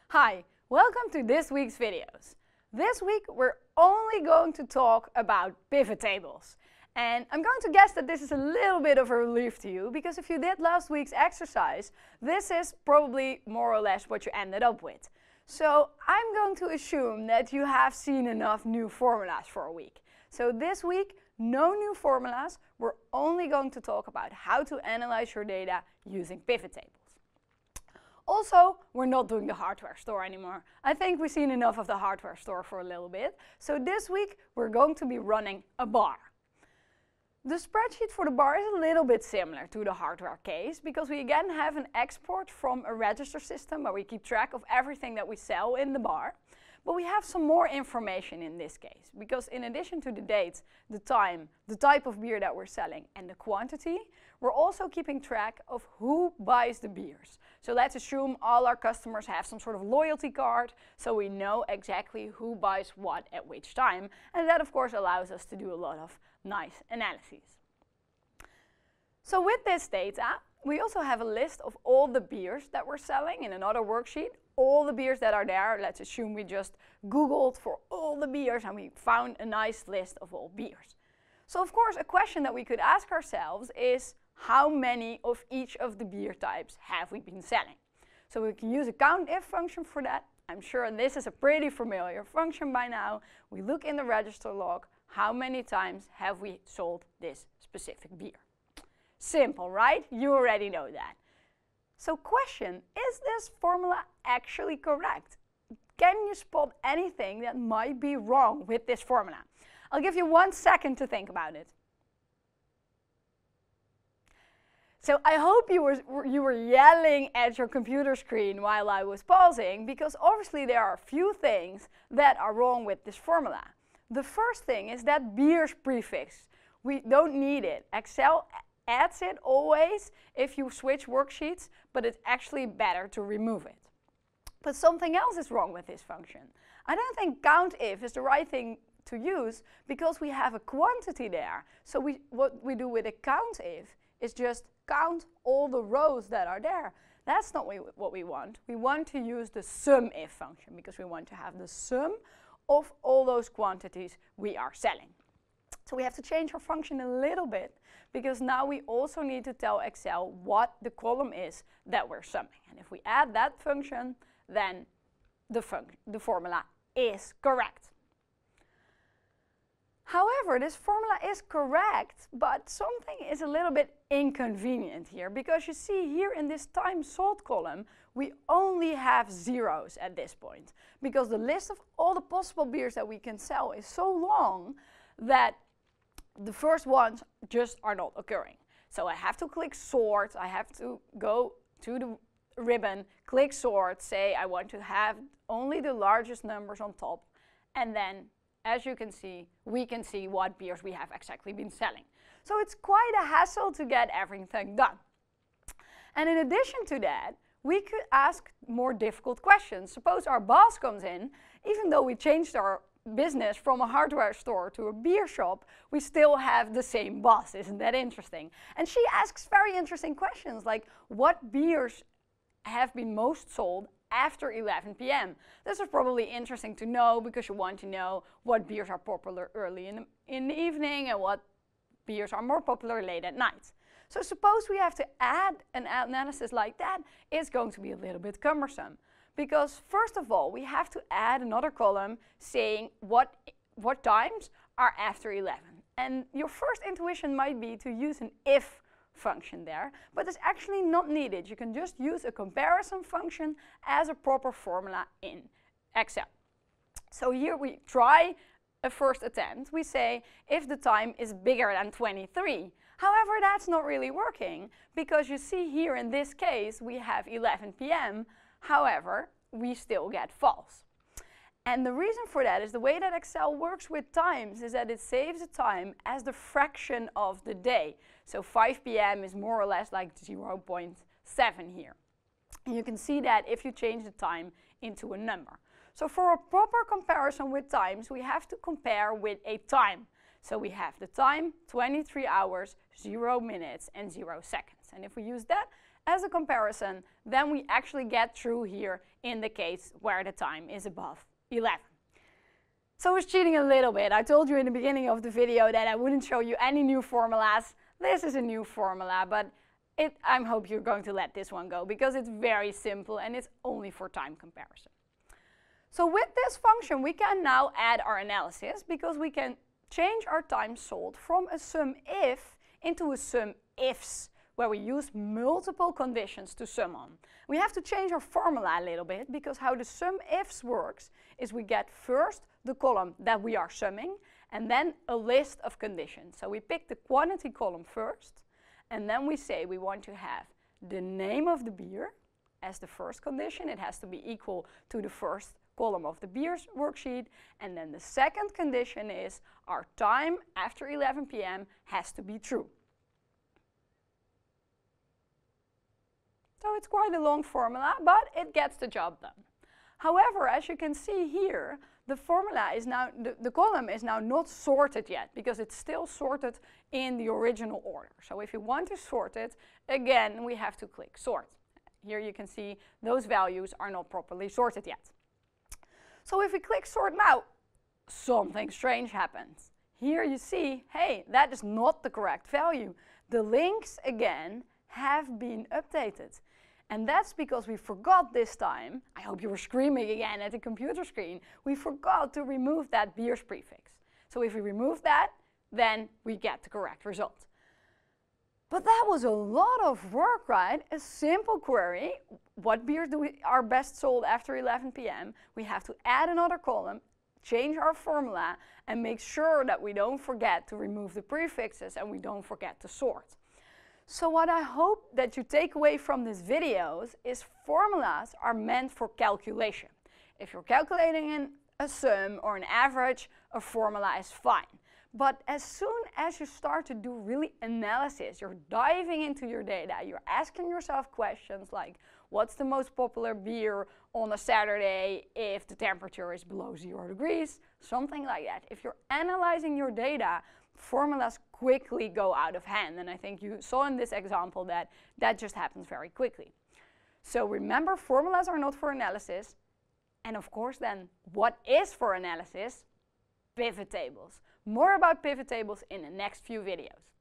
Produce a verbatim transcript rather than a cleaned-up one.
Hi, welcome to this week's videos. This week we're only going to talk about pivot tables. And I'm going to guess that this is a little bit of a relief to you, because if you did last week's exercise, this is probably more or less what you ended up with. So I'm going to assume that you have seen enough new formulas for a week. So this week, no new formulas. We're only going to talk about how to analyze your data using pivot tables. Also, we're not doing the hardware store anymore. I think we've seen enough of the hardware store for a little bit. So this week, we're going to be running a bar. The spreadsheet for the bar is a little bit similar to the hardware case, because we again have an export from a register system where we keep track of everything that we sell in the bar. But we have some more information in this case, because in addition to the date, the time, the type of beer that we're selling, and the quantity, we're also keeping track of who buys the beers. So let's assume all our customers have some sort of loyalty card, so we know exactly who buys what at which time, and that of course allows us to do a lot of nice analyses. So with this data, we also have a list of all the beers that we're selling in another worksheet. All the beers that are there, let's assume we just Googled for all the beers and we found a nice list of all beers. So of course a question that we could ask ourselves is, how many of each of the beer types have we been selling? So we can use a COUNTIF function for that. I'm sure this is a pretty familiar function by now. We look in the register log, how many times have we sold this specific beer? Simple, right? You already know that. So question, is this formula actually correct? Can you spot anything that might be wrong with this formula? I'll give you one second to think about it. So I hope you were, you were yelling at your computer screen while I was pausing, because obviously there are a few things that are wrong with this formula. The first thing is that beers prefix. We don't need it. Excel adds it always if you switch worksheets, but it's actually better to remove it. But something else is wrong with this function. I don't think COUNTIF is the right thing to use, because we have a quantity there. So we, what we do with a COUNTIF is just count all the rows that are there. That's not we, what we want. We want to use the SUMIF function, because we want to have the sum of all those quantities we are selling. So we have to change our function a little bit, because now we also need to tell Excel what the column is that we're summing. And if we add that function, then the, the formula is correct. However, this formula is correct, but something is a little bit inconvenient here, because you see here in this time sold column, we only have zeros at this point, because the list of all the possible beers that we can sell is so long that the first ones just are not occurring. So I have to click sort, I have to go to the ribbon, click sort, say I want to have only the largest numbers on top, and then as you can see, we can see what beers we have exactly been selling. So it's quite a hassle to get everything done. And in addition to that, we could ask more difficult questions. Suppose our boss comes in, even though we changed our business from a hardware store to a beer shop, we still have the same boss. Isn't that interesting? And she asks very interesting questions, like what beers have been most sold after eleven p m This is probably interesting to know, because you want to know what beers are popular early in the, in the evening and what beers are more popular late at night. So suppose we have to add an analysis like that, it's going to be a little bit cumbersome. Because first of all, we have to add another column saying what, what times are after eleven. And your first intuition might be to use an if function there, but it's actually not needed. You can just use a comparison function as a proper formula in Excel. So here we try a first attempt. We say if the time is bigger than twenty-three. However, that's not really working, because you see here in this case we have eleven p m However, we still get false. And the reason for that is the way that Excel works with times is that it saves the time as the fraction of the day. So five p m is more or less like zero point seven here. And you can see that if you change the time into a number. So for a proper comparison with times, we have to compare with a time. So we have the time, twenty-three hours, zero minutes, and zero seconds. And if we use that as a comparison, then we actually get through here in the case where the time is above eleven. So I was cheating a little bit. I told you in the beginning of the video that I wouldn't show you any new formulas. This is a new formula, but it, I hope you're going to let this one go because it's very simple and it's only for time comparison. So with this function, we can now add our analysis because we can change our time sold from a sum if into a sum ifs, where we use multiple conditions to sum on. We have to change our formula a little bit because how the sum ifs works is we get first the column that we are summing and then a list of conditions. So we pick the quantity column first and then we say we want to have the name of the beer as the first condition. It has to be equal to the first column of the beers worksheet, and then the second condition is our time after eleven p m has to be true. So it's quite a long formula, but it gets the job done. However, as you can see here, the formula is now, the, the column is now not sorted yet because it's still sorted in the original order. So if you want to sort it, again, we have to click sort. Here you can see those values are not properly sorted yet. So if we click sort now, something strange happens. Here you see, hey, that is not the correct value. The links, again, have been updated. And that's because we forgot this time, I hope you were screaming again at the computer screen, we forgot to remove that beers prefix. So if we remove that, then we get the correct result. But that was a lot of work, right? A simple query, what beers do we, are best sold after eleven p m? We have to add another column, change our formula, and make sure that we don't forget to remove the prefixes and we don't forget to sort. So what I hope that you take away from these videos is formulas are meant for calculation. If you're calculating an, a sum or an average, a formula is fine. But as soon as you start to do really analysis, you're diving into your data, you're asking yourself questions like, what's the most popular beer on a Saturday if the temperature is below zero degrees? Something like that. If you're analyzing your data, formulas quickly go out of hand. And I think you saw in this example that that just happens very quickly. So remember, formulas are not for analysis. And of course then, what is for analysis? Pivot tables. More about pivot tables in the next few videos.